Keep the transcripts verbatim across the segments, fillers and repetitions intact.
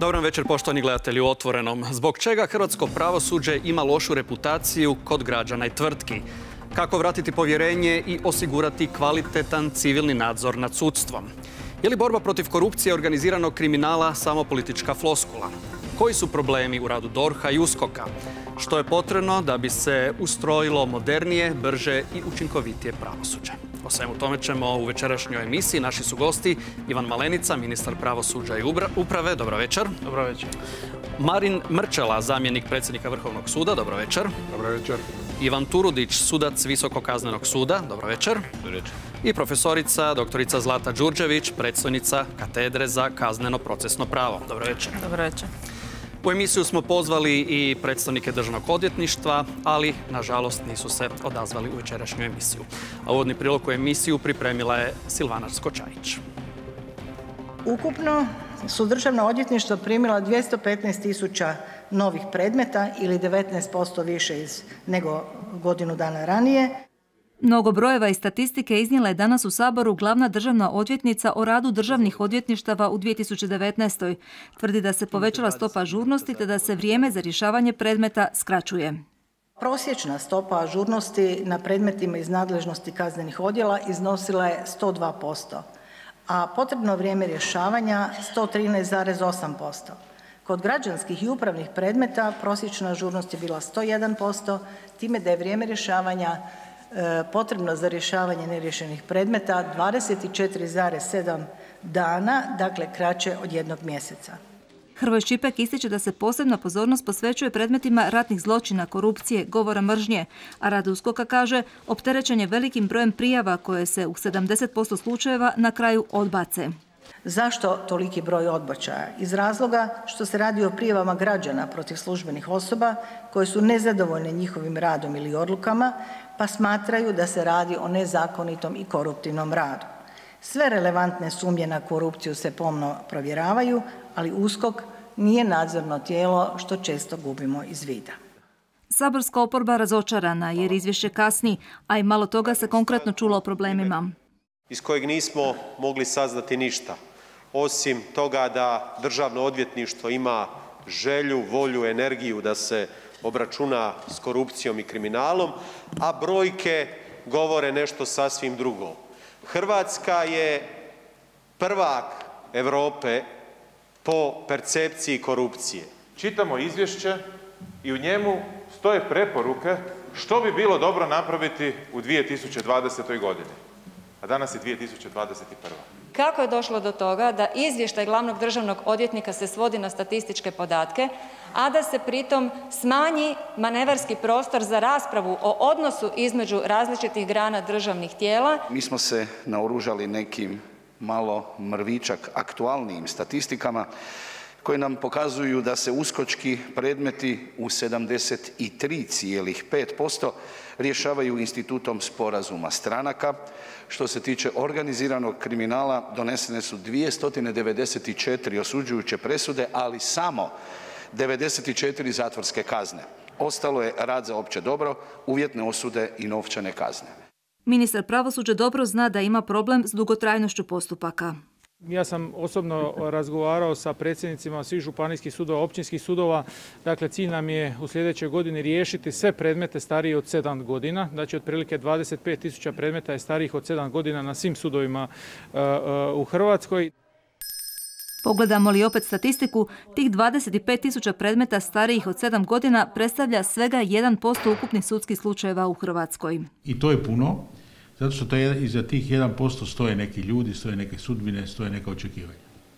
Dobar večer, poštovani gledatelji u Otvorenom. Zbog čega hrvatsko pravosuđe ima lošu reputaciju kod građana i tvrtki? Kako vratiti povjerenje i osigurati kvalitetan civilni nadzor nad sudstvom? Je li borba protiv korupcije i organiziranog kriminala samo politička floskula? Koji su problemi u radu DORH-a i USKOK-a? Što je potrebno da bi se ustrojilo modernije, brže i učinkovitije pravosuđe? O svemu tome ćemo u večerašnjoj emisiji. Naši su gosti Ivan Malenica, ministar pravosuđa i uprave. Dobro večer. Dobro večer. Marin Mrčela, zamjenik predsjednika Vrhovnog suda. Dobro večer. Dobro večer. Ivan Turudić, sudac Visokog kaznenog suda. Dobro večer. Dobro večer. I profesorica doktorica Zlata Đurđević, predstojnica katedre za kazneno procesno pravo. Dobro večer. Dobro večer. U emisiju smo pozvali i predstavnike Državnog odvjetništva, ali, nažalost, nisu se odazvali u večerašnju emisiju. A uvodni prilog u emisiju pripremila je Silvana Skočajić. Ukupno su državna odvjetništva primila dvjesto petnaest tisuća novih predmeta ili devetnaest posto više nego godinu dana ranije. Mnogo brojeva i statistike iznijela je danas u Saboru glavna državna odvjetnica o radu državnih odvjetništava u dvije tisuće devetnaestoj. Tvrdi da se povećala stopa ažurnosti te da se vrijeme za rješavanje predmeta skraćuje. Prosječna stopa ažurnosti na predmetima iz nadležnosti kaznenih odjela iznosila je sto dva posto, a potrebno vrijeme rješavanja sto trinaest zarez osam posto. Kod građanskih i upravnih predmeta prosječna ažurnost je bila sto jedan posto, time da je vrijeme rješavanja potrebno za rješavanje neriješenih predmeta dvadeset četiri zarez sedam dana, dakle kraće od jednog mjeseca. Hrvoje Šipek ističe da se posebna pozornost posvećuje predmetima ratnih zločina, korupcije, govora mržnje, a rad USKOK-a kaže opterećen je velikim brojem prijava koje se u sedamdeset posto slučajeva na kraju odbace. Zašto toliki broj odbačaja? Iz razloga što se radi o prijavama građana protiv službenih osoba koje su nezadovoljne njihovim radom ili odlukama, pa smatraju da se radi o nezakonitom i koruptivnom radu. Sve relevantne sumnje na korupciju se pomno provjeravaju, ali USKOK nije nadzorno tijelo, što često gubimo iz vida. Saborska oporba razočarana jer izvješće kasni, a i malo toga se konkretno čulo o problemima. Iz kojeg nismo mogli saznati ništa, osim toga da Državno odvjetništvo ima želju, volju, energiju da se obračuna s korupcijom i kriminalom, a brojke govore nešto sasvim drugo. Hrvatska je prvak Europe po percepciji korupcije. Čitamo izvješće i u njemu stoje preporuke što bi bilo dobro napraviti u dvije tisuće dvadesetoj godini. A danas je dvije tisuće dvadeset prva. Kako je došlo do toga da izvještaj glavnog državnog odvjetnika se svodi na statističke podatke, a da se pritom smanji manevarski prostor za raspravu o odnosu između različitih grana državnih tijela? Mi smo se naoružali nekim malo mrvičak aktualnijim statistikama koje nam pokazuju da se uskočki predmeti u sedamdeset tri zarez pet posto rješavaju institutom sporazuma stranaka. Što se tiče organiziranog kriminala, donesene su dvjesto devedeset četiri osuđujuće presude, ali samo devedeset četiri zatvorske kazne. Ostalo je rad za opće dobro, uvjetne osude i novčane kazne. Ministar pravosuđa dobro zna da ima problem s dugotrajnošću postupaka. Ja sam osobno razgovarao sa predsjednicima svih županijskih sudova, općinskih sudova. Dakle, cilj nam je u sljedećoj godini riješiti sve predmete starije od sedam godina. Znači, otprilike dvadeset pet tisuća predmeta je starijih od sedam godina na svim sudovima uh, uh, u Hrvatskoj. Pogledamo li opet statistiku, tih dvadeset pet tisuća predmeta starijih od sedam godina predstavlja svega jedan posto ukupnih sudskih slučajeva u Hrvatskoj. I to je puno. Zato što to je, iza tih jedan posto stoje neki ljudi, stoje neke sudbine, stoje neka očekivanja.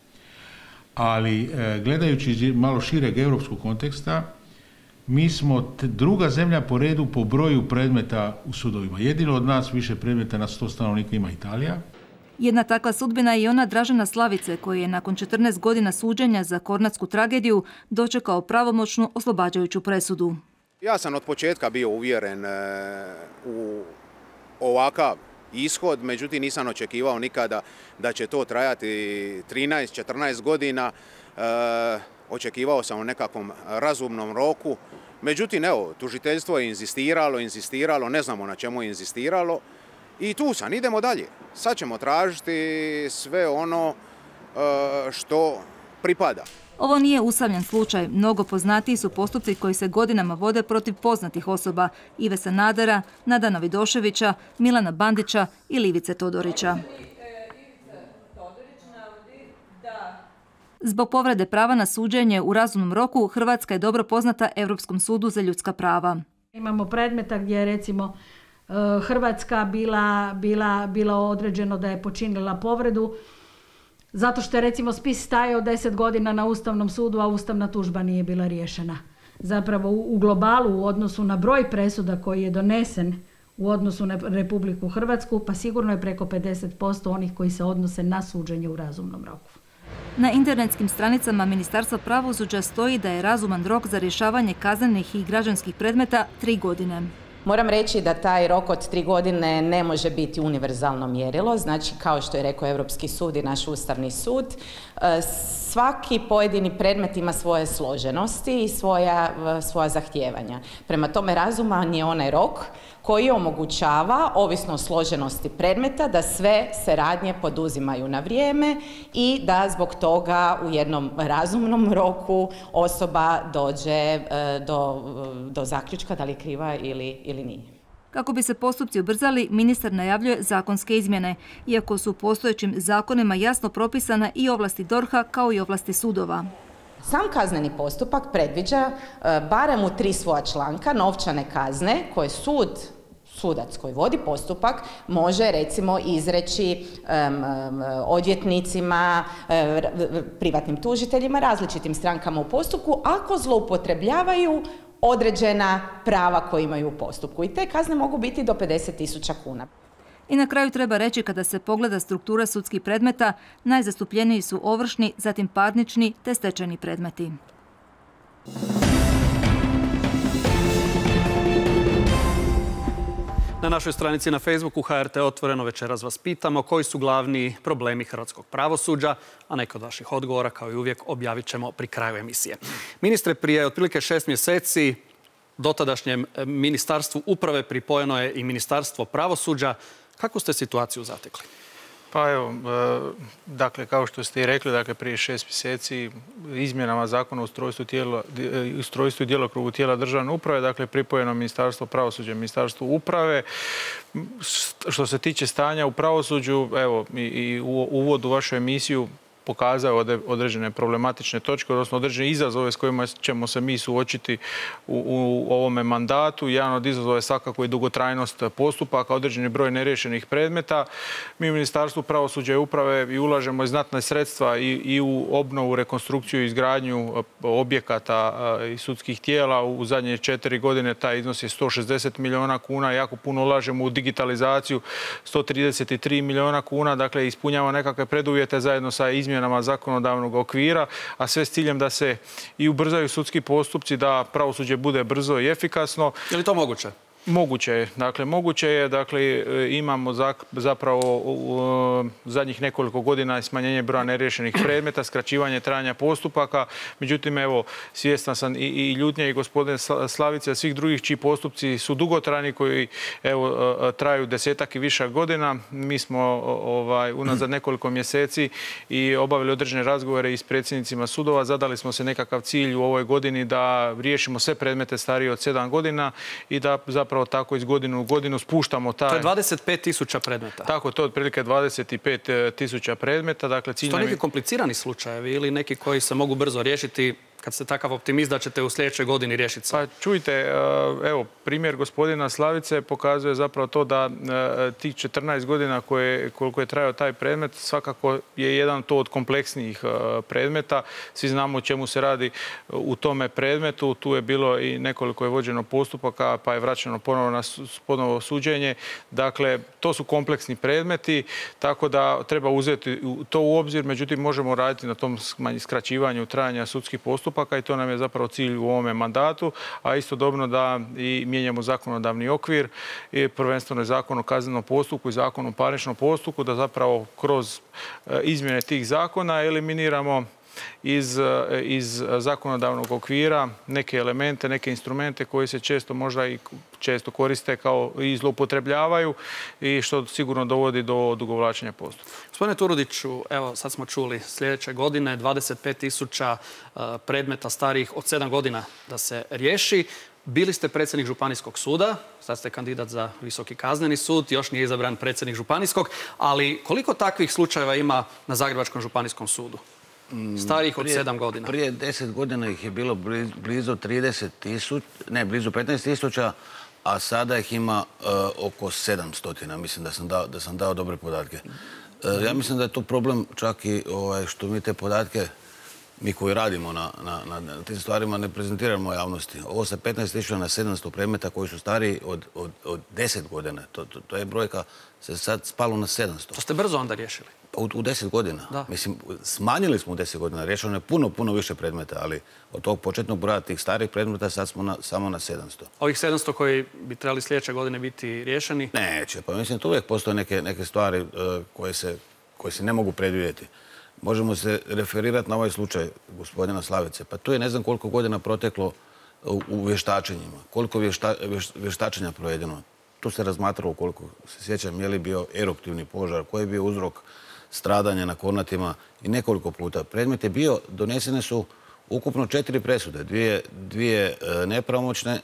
Ali e, gledajući iz malo šireg europskog konteksta, mi smo druga zemlja po redu po broju predmeta u sudovima. Jedino od nas više predmeta na sto stanovnika ima Italija. Jedna takva sudbina je i ona Dražena Slavice, koji je nakon četrnaest godina suđenja za kornatsku tragediju dočekao pravomoćnu oslobađajuću presudu. Ja sam od početka bio uvjeren u ovakav ishod, međutim nisam očekivao nikada da će to trajati trinaest četrnaest godina. E, očekivao sam u nekakvom razumnom roku. Međutim, evo, tužiteljstvo je inzistiralo, inzistiralo, ne znamo na čemu je inzistiralo. I tu sam, idemo dalje. Sad ćemo tražiti sve ono e, što pripada. Ovo nije usamljen slučaj. Mnogo poznatiji su postupci koji se godinama vode protiv poznatih osoba: Ive Sanadera, Nadana Vidoševića, Milana Bandića i Ivice Todorića. Zbog povrede prava na suđenje u razumnom roku, Hrvatska je dobro poznata Europskom sudu za ljudska prava. Imamo predmeta gdje je recimo Hrvatska bila, bila, bilo određeno da je počinila povredu zato što je recimo spis stajao deset godina na Ustavnom sudu, a ustavna tužba nije bila riješena. Zapravo u, u globalu u odnosu na broj presuda koji je donesen u odnosu na Republiku Hrvatsku, pa sigurno je preko pedeset posto onih koji se odnose na suđenje u razumnom roku. Na internetskim stranicama Ministarstva pravosuđa stoji da je razuman rok za rješavanje kaznenih i građanskih predmeta tri godine. Moram reći da taj rok od tri godine ne može biti univerzalno mjerilo, znači kao što je rekao Europski sud i naš Ustavni sud, svaki pojedini predmet ima svoje složenosti i svoja, svoja zahtijevanja. Prema tome razuman je onaj rok koji omogućava, ovisno o složenosti predmeta, da sve se radnje poduzimaju na vrijeme i da zbog toga u jednom razumnom roku osoba dođe do, do zaključka da li je kriva ili, ili nije. Kako bi se postupci ubrzali, ministar najavljuje zakonske izmjene, iako su u postojećim zakonima jasno propisane i ovlasti D O R H-a kao i ovlasti sudova. Sam kazneni postupak predviđa barem u tri svoja članka novčane kazne koje sud, sudac koji vodi postupak može recimo izreći um, odvjetnicima, um, privatnim tužiteljima, različitim strankama u postupku ako zloupotrebljavaju određena prava koja imaju u postupku. I te kazne mogu biti do pedeset tisuća kuna. I na kraju treba reći, kada se pogleda struktura sudskih predmeta, najzastupljeniji su ovršni, zatim parnični te stečajni predmeti. Na našoj stranici na Facebooku H R T Otvoreno večeras vas pitamo koji su glavni problemi hrvatskog pravosuđa, a neke od vaših odgovora, kao i uvijek, objavit ćemo pri kraju emisije. Ministre, prije otprilike šest mjeseci dotadašnjem Ministarstvu uprave pripojeno je i Ministarstvo pravosuđa. Kakvu ste situaciju zatekli? Pa evo, dakle, kao što ste i rekli, dakle, prije šest mjeseci izmjenama Zakona o ustrojstvu, tijela, ustrojstvu i djelokrugu tijela državne uprave, dakle, pripojeno Ministarstvo pravosuđa i Ministarstvo uprave. Što se tiče stanja u pravosuđu, evo, i, i u uvodu u vašu emisiju pokazao određene problematične točke, odnosno određene izazove s kojima ćemo se mi suočiti u, u ovome mandatu. Jedan od izazova je svakako i dugotrajnost postupaka, određeni broj neriješenih predmeta. Mi u Ministarstvu pravosuđa i uprave i ulažemo i znatna sredstva i, i u obnovu, rekonstrukciju i izgradnju objekata i sudskih tijela. U zadnje četiri godine taj iznos je sto šezdeset milijuna kuna. Jako puno ulažemo u digitalizaciju, sto trideset tri milijuna kuna. Dakle, ispunjava nekakve preduvjete zajedno sa izmjenama zakonodavnog okvira, a sve s ciljem da se i ubrzaju sudski postupci, da pravosuđe bude brzo i efikasno. Je li to moguće? Moguće je. Dakle, moguće je. Dakle, imamo zapravo u zadnjih nekoliko godina smanjenje broja neriješenih predmeta, skraćivanje trajanja postupaka. Međutim, evo, svjestan sam i, i ljutnje i gospodine Slavice, a svih drugih čiji postupci su dugotrajni, koji evo, traju desetak i više godina. Mi smo ovaj, unazad nekoliko mjeseci i obavili određene razgovore i s predsjednicima sudova. Zadali smo se nekakav cilj u ovoj godini da riješimo sve predmete starije od sedam godina i da zapravo tako iz godinu u godinu spuštamo taj... To je dvadeset pet tisuća predmeta. Tako, to je otprilike dvadeset pet tisuća predmeta. Dakle, cilj to nam je... neki komplicirani slučajevi ili neki koji se mogu brzo riješiti, kad ste takav optimist da ćete u sljedećoj godini riješiti? Pa čujte, evo, primjer gospodina Slavice pokazuje zapravo to da tih četrnaest godina koje, koliko je trajao taj predmet, svakako je jedan to od kompleksnijih predmeta. Svi znamo o čemu se radi u tome predmetu. Tu je bilo i nekoliko je vođeno postupaka, pa je vraćeno ponovo na ponovo suđenje. Dakle, to su kompleksni predmeti, tako da treba uzeti to u obzir. Međutim, možemo raditi na tom skraćivanju trajanja sudskih postupaka i to nam je zapravo cilj u ovome mandatu, a istodobno da i mijenjamo zakonodavni okvir, i prvenstveno je Zakon o kaznenom postupku i Zakon o parničnom postupku, da zapravo kroz izmjene tih zakona eliminiramo iz, iz zakonodavnog okvira neke elemente, neke instrumente koji se često možda i često koriste kao i zloupotrebljavaju i što sigurno dovodi do odugovlačenja postupka. Gospodine Turudiću, evo sad smo čuli sljedeće godine dvadeset pet tisuća predmeta starijih od sedam godina da se riješi. Bili ste predsjednik Županijskog suda, sad ste kandidat za Visoki kazneni sud, još nije izabran predsjednik Županijskog, ali koliko takvih slučajeva ima na Zagrebačkom županijskom sudu? Starijih od sedam godina. Prije deset godina ih je bilo blizu trideset tisuća, ne, blizu petnaest tisuća, a sada ih ima oko sedamsto. Mislim da sam dao, da sam dao dobre podatke. Ja mislim da je to problem čak i što mi te podatke, mi koji radimo na, na, na tim stvarima, ne prezentiramo javnosti. Ovo sa petnaest tisuća na sedamsto predmeta koji su stariji od, od, od deset godina, to, to, to je brojka se sad spalo na sedamsto. To ste brzo onda riješili? U, u deset godina. Da. Mislim, smanjili smo u deset godina, riješeno je puno, puno više predmeta, ali od tog početnog broja tih starih predmeta sad smo na, samo na sedamsto. Ovih sedamsto koji bi trebali sljedeće godine biti riješeni? Neće, pa mislim, tu uvijek postoje neke, neke stvari uh, koje, se, koje se ne mogu predvidjeti. Možemo se referirati na ovaj slučaj gospodina Slavice. Pa tu je ne znam koliko godina proteklo u, u vještačenjima. Koliko vješta, vješ, vještačenja provedeno. Tu se razmatralo, koliko se sjećam, je li bio eruptivni požar, koji je bio uzrok stradanja na Kornatima i nekoliko puta. Predmet je bio, donesene su ukupno četiri presude. Dvije, dvije e, nepravomoćne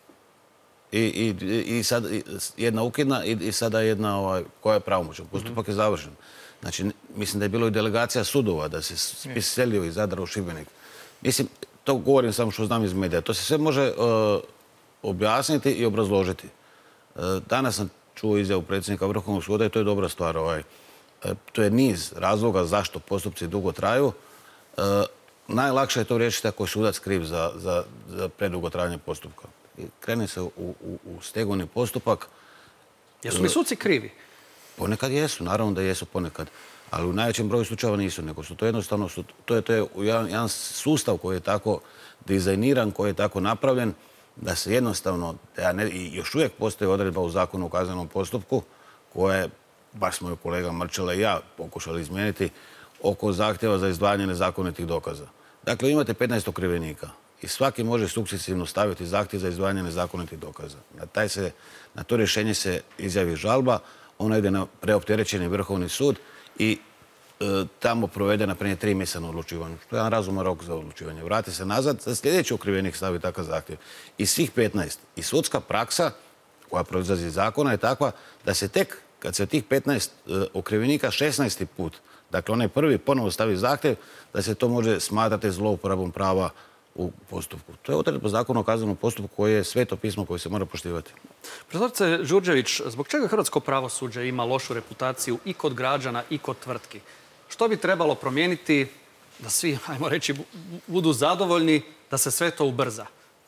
i, i, i sad jedna ukidna i, i sada jedna ovaj, koja je pravomoćna. Postupak je završen. Znači, mislim da je bilo i delegacija sudova, da se spis selio iz Zadra u Šibenik. Mislim, to govorim samo što znam iz medija. To se sve može uh, objasniti i obrazložiti. Uh, danas sam čuo izjavu predsjednika Vrhovnog suda i to je dobra stvar. Ovaj. Uh, to je niz razloga zašto postupci dugo traju. Uh, najlakše je to riješiti ako je sudac kriv za, za, za predugo trajanje postupka. I krene se u, u, u stegovni postupak. Jesu li suci krivi? Ponekad jesu, naravno da jesu ponekad, ali u najvećem broju slučajeva nisu, nego su to jednostavno, su, to je, to je jedan, jedan sustav koji je tako dizajniran, koji je tako napravljen, da se jednostavno, da ne, i još uvijek postoji odredba u zakonu o kaznenom postupku, koje, baš smo joj kolega Mrčela i ja pokušali izmijeniti, oko zahtjeva za izdvajanje nezakonitih dokaza. Dakle, imate petnaest okrivljenika i svaki može sukcesivno staviti zahtjev za izdvajanje nezakonitih dokaza. Na, taj se, na to rješenje se izjavi žalba, ona ide na preopterećeni Vrhovni sud i e, tamo provede na primjer tri mjeseca na odlučivanju. To je jedan razuman rok za odlučivanje. Vrati se nazad, za sljedeći okrivljenik stavi takav zahtjev. I svih petnaest. I sudska praksa koja proizlazi iz zakona je takva da se tek, kad se tih petnaest e, okrivljenika šesnaesti put, dakle onaj prvi ponovo stavi zahtjev, da se to može smatrati zlouporabom prava u postupku. To je odredba zakona o kaznenom postupku koji je sveto pismo koje se mora poštivati. Profesorice Đurđević, zbog čega hrvatsko pravosuđe ima lošu reputaciju i kod građana i kod tvrtki? Što bi trebalo promijeniti da svi, ajmo reći, budu zadovoljni, da se sve to ubrza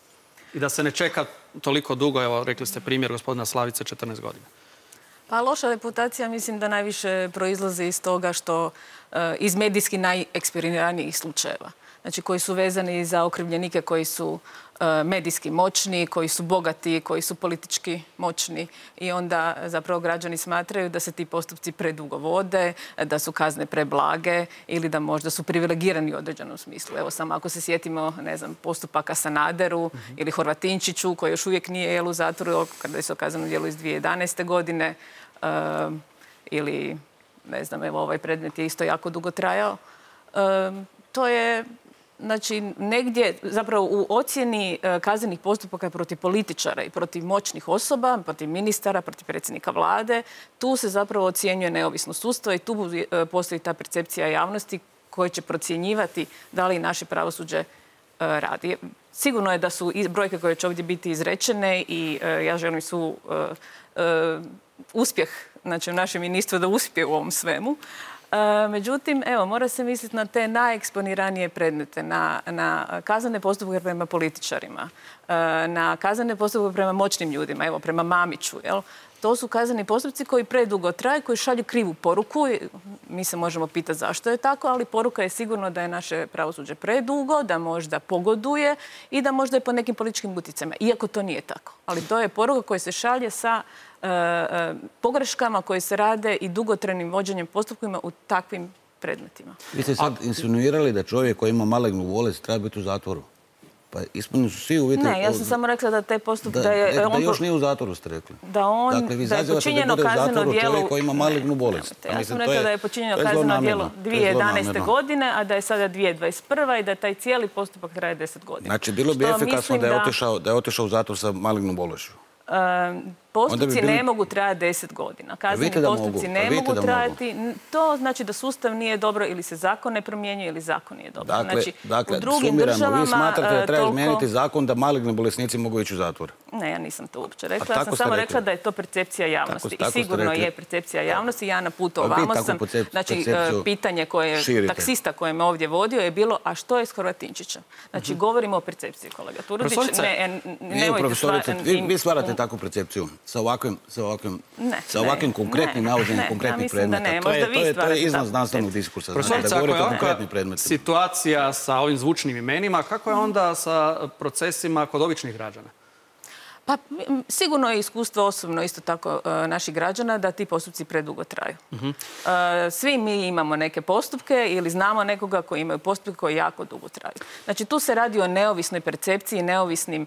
i da se ne čeka toliko dugo? Evo, rekli ste primjer gospodina Slavice, četrnaest godina. Pa loša reputacija mislim da najviše proizlazi iz toga što iz medijski najeksperimentalnijih slučajeva. Znači koji su vezani za okrivljenike koji su medijski moćni, koji su bogati, koji su politički moćni i onda zapravo građani smatraju da se ti postupci predugo vode, da su kazne preblage ili da možda su privilegirani u određenom smislu. Evo samo ako se sjetimo, ne znam, postupaka Sanaderu mm-hmm. ili Horvatinčiću koji još uvijek nije jel u zatvoru kada je se o kaznenom djelu iz dvije tisuće jedanaeste. godine uh, ili ne znam, evo ovaj predmet je isto jako dugo trajao. Uh, to je Znači, negdje, zapravo u ocjeni kaznenih postupaka protiv političara i protiv moćnih osoba, protiv ministara, protiv predsjednika vlade, tu se zapravo ocjenjuje neovisnost sudstva i tu postoji ta percepcija javnosti koja će procjenjivati da li naše pravosuđe radi. Sigurno je da su brojke koje će ovdje biti izrečene i ja želim su uspjeh, znači našem ministru da uspije u ovom svemu. Međutim, evo, mora se misliti na te najeksponiranije predmete, na, na kaznene postupke prema političarima, na kaznene postupke prema moćnim ljudima, evo, prema Mamiću, jel? To su kazneni postupci koji predugo traju, koji šalju krivu poruku. Mi se možemo pitati zašto je tako, ali poruka je sigurno da je naše pravosuđe predugo, da možda pogoduje i da možda je po nekim političkim utjecajima. Iako to nije tako. Ali to je poruka koja se šalje sa uh, uh, pogreškama koje se rade i dugotrajnim vođenjem postupkima u takvim predmetima. Vi ste sad insinuirali da čovjek koji ima malignu bolest treba biti u zatvoru. Pa ispunili su svi uvjeti... Ne, ja sam samo rekla da taj postup... Da, da, da još nije u zatvoru, ste rekli. Da on... Dakle, vi da je počinjeno da kazneno djelo... čovjek koji ima malignu bolest. Ja sam rekla da je počinjeno kazneno djelo dvije tisuće jedanaeste. godine, a da je sada dvije tisuće dvadeset prva. i da taj cijeli postupak traje deset godina. Znači, bilo bi efikasno da je otišao, da je otišao u zatvor sa malignom bolešću. Postupci ne mogu trajati deset godina. Kazneni postupci ne mogu trajati. To znači da sustav nije dobro ili se zakon ne promjenjuje ili zakon nije dobro. Znači, u drugim državama... Vi smatrate da treba izmijeniti zakon da maligni bolesnici mogu ići u zatvor? Ne, ja nisam to uopće rekla. Ja sam samo rekla da je to percepcija javnosti. I sigurno je percepcija javnosti. Ja na putu ovamo sam... Znači, pitanje koje taksista koje me ovdje vodio je bilo, a što je s Horvatinčićem? Znači, govorimo o percepciji, kolega Turudić. Vi stvarate takvu percepciju sa ovakvim, sa ovakvim, sa ovakvim konkretnim navođenjem konkretnih predmeta. To je, to je iznad znanstvenog diskursa. Profesorice, ako je ovakva situacija sa ovim zvučnim imenima, kako je onda sa procesima kod običnih građana? Pa sigurno je iskustvo osobno isto tako naših građana da ti postupci predugo traju. Svi mi imamo neke postupke ili znamo nekoga koji imaju postupke koji jako dugo traju. Znači tu se radi o neovisnoj percepciji, neovisnim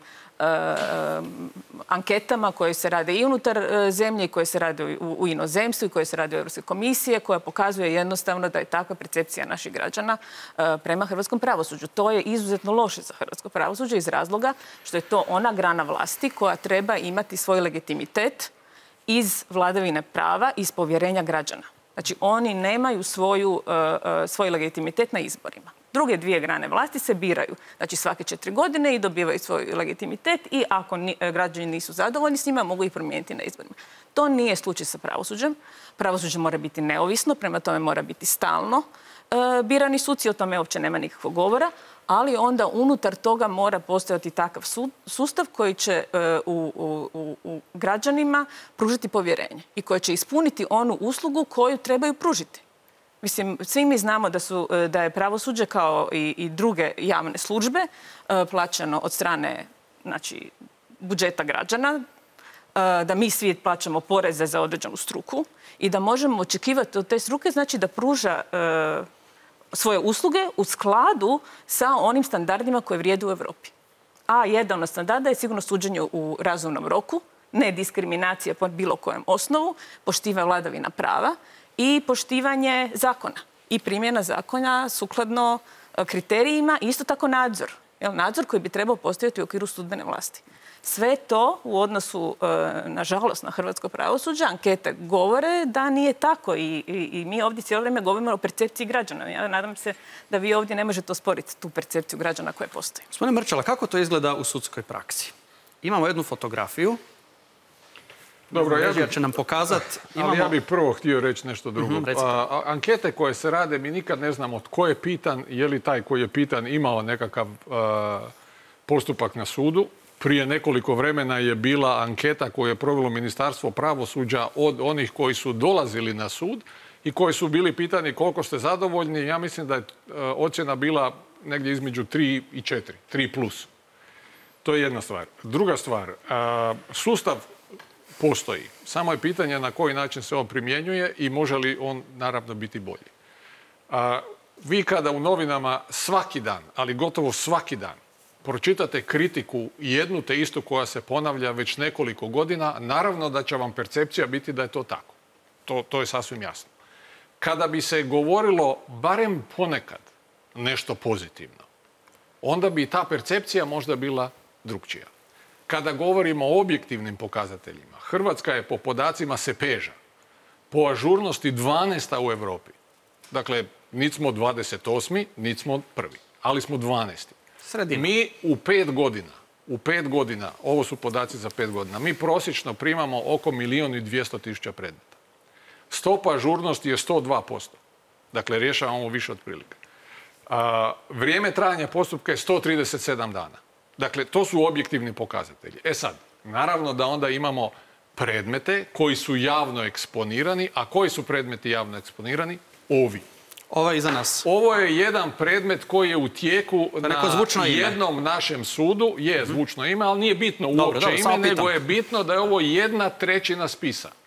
anketama koje se rade i unutar zemlje i koje se rade u inozemstvu i koje se rade u Europskoj komisiji, koja pokazuje jednostavno da je takva percepcija naših građana prema hrvatskom pravosuđu. To je izuzetno loše za hrvatsko pravosuđe iz razloga što je to ona grana vlasti koja treba imati svoj legitimitet iz vladavine prava, iz povjerenja građana. Znači oni nemaju svoju, svoj legitimitet na izborima. Druge dvije grane vlasti se biraju, znači svake četiri godine i dobivaju svoj legitimitet i ako građani nisu zadovoljni s njima, mogu ih promijeniti na izborima. To nije slučaj sa pravosuđem. Pravosuđe mora biti neovisno, prema tome mora biti stalno. Birani suci, o tome uopće nema nikakvog govora, ali onda unutar toga mora postojati takav sustav koji će u, u, u građanima pružiti povjerenje i koji će ispuniti onu uslugu koju trebaju pružiti. Mislim, svi mi znamo da, su, da je pravosuđe kao i, i druge javne službe plaćano od strane znači, budžeta građana, da mi svi plaćamo poreze za određenu struku i da možemo očekivati od te struke znači da pruža svoje usluge u skladu sa onim standardima koje vrijede u Europi. A jedan od standarda je sigurno suđenje u razumnom roku, ne diskriminacija po bilo kojem osnovu, poštiva vladavina prava i poštivanje zakona i primjena zakona sukladno kriterijima i isto tako nadzor. Nadzor koji bi trebao postojati u okviru sudbene vlasti. Sve to u odnosu, nažalost, na hrvatsko pravosuđe, ankete govore da nije tako i, i, i mi ovdje cijelo vrijeme govorimo o percepciji građana. Ja nadam se da vi ovdje ne možete osporiti tu percepciju građana koja postoji. Gospodine Mrčela, kako to izgleda u sudskoj praksi? Imamo jednu fotografiju. Dobro, ja bih, će nam pokazati. Imamo... Ali ja bih prvo htio reći nešto drugo. Mm-hmm, a, ankete koje se rade, mi nikad ne znamo tko je pitan, je li taj koji je pitan imao nekakav a, postupak na sudu. Prije nekoliko vremena je bila anketa koju je provelo Ministarstvo pravosuđa od onih koji su dolazili na sud i koji su bili pitani koliko ste zadovoljni. Ja mislim da je a, ocjena bila negdje između tri i četiri, tri plus. To je jedna stvar. Druga stvar, a, sustav postoji. Samo je pitanje na koji način se on primjenjuje i može li on naravno biti bolji. A, vi kada u novinama svaki dan, ali gotovo svaki dan, pročitate kritiku jednu te istu koja se ponavlja već nekoliko godina, naravno da će vam percepcija biti da je to tako. To, to je sasvim jasno. Kada bi se govorilo barem ponekad nešto pozitivno, onda bi ta percepcija možda bila drukčija. Kada govorimo o objektivnim pokazateljima, Hrvatska je po podacima Sepeža po ažurnosti dvanaesta u Europi. Dakle, niti smo dvadeset osmi, niti smo prvi, ali smo dvanaesti. Sredina. Mi u pet godina, u pet godina, ovo su podaci za pet godina, mi prosječno primamo oko milijun i dvjesto tisuća predmeta. Stopa ažurnosti je sto dva posto. Dakle, rješavamo više od prilike. A, vrijeme trajanja postupka je sto trideset sedam dana. Dakle, to su objektivni pokazatelji. E sad, naravno da onda imamo predmete koji su javno eksponirani, a koji su predmeti javno eksponirani? Ovi. Ovo je iza nas. Ovo je jedan predmet koji je u tijeku na jednom našem sudu. Je zvučno ime, ali nije bitno uopće ime, nego je bitno da je ovo jedna trećina spisa.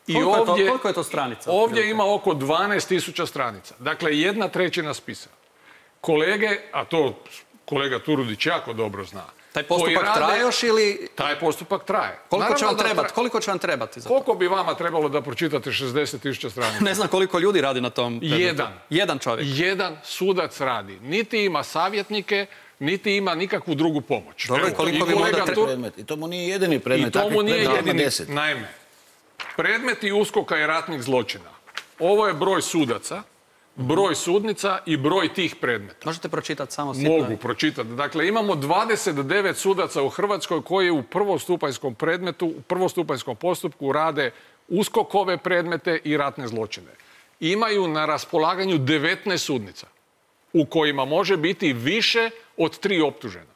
I koliko, ovdje, je to, koliko je to stranica? Ovdje ima oko dvanaest tisuća stranica. Dakle, jedna trećina spisa. Kolege, a to kolega Turudić jako dobro zna. Taj postupak rade, traje još ili... Taj postupak traje. Koliko će vam trebati? Tra... Koliko će vam trebati za to? Koliko bi vama trebalo da pročitate šezdeset tisuća stranica? Ne znam koliko ljudi radi na tom predmetu. Jedan. Jedan čovjek. Jedan sudac radi. Niti ima savjetnike, niti ima nikakvu drugu pomoć. Dobro, Evo, koliko bi možda tu... predmet. I to mu nije jedini predmet. I to mu nije jedini. Naime, predmeti uskoka i ratnih zločina. Ovo je broj sudaca, broj sudnica i broj tih predmeta. Možete pročitati samo sitno? Mogu pročitati. Dakle, imamo dvadeset devet sudaca u Hrvatskoj koji u prvostupanjskom predmetu, u prvostupanjskom postupku rade uskokove predmete i ratne zločine. Imaju na raspolaganju devetnaest sudnica u kojima može biti više od tri optužena.